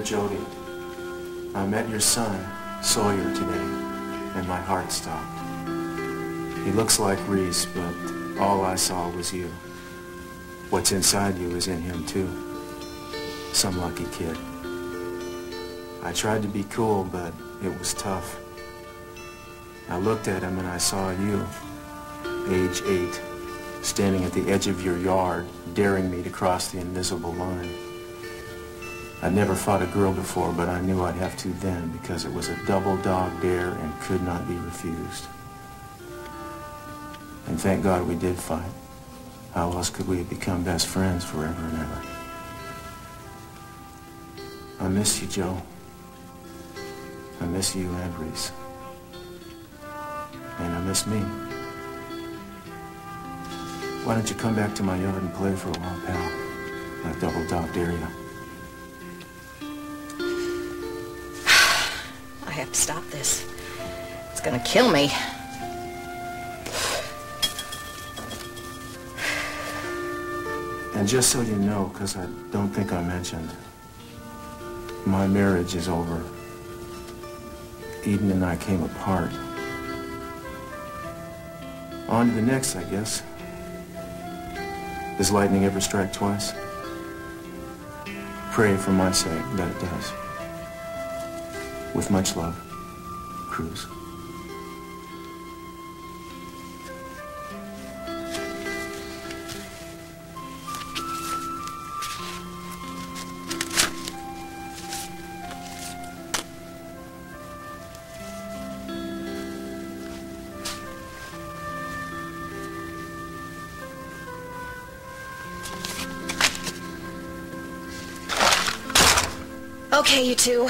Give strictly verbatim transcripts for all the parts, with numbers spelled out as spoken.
Dear Jodie, I met your son, Sawyer, today, and my heart stopped. He looks like Reese, but all I saw was you. What's inside you is in him, too. Some lucky kid. I tried to be cool, but it was tough. I looked at him and I saw you, age eight, standing at the edge of your yard, daring me to cross the invisible line. I'd never fought a girl before, but I knew I'd have to then because it was a double dog dare and could not be refused. And thank God we did fight. How else could we have become best friends forever and ever? I miss you, Joe. I miss you and Reese. And I miss me. Why don't you come back to my yard and play for a while, pal? I double dog dare you. I have to stop this. It's gonna kill me. And just so you know, because I don't think I mentioned, my marriage is over. Eden and I came apart. On to the next, I guess. Does lightning ever strike twice? Pray for my sake that it does. With much love, Cruz. Okay, you two.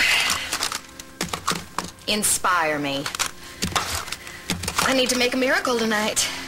Inspire me. I need to make a miracle tonight.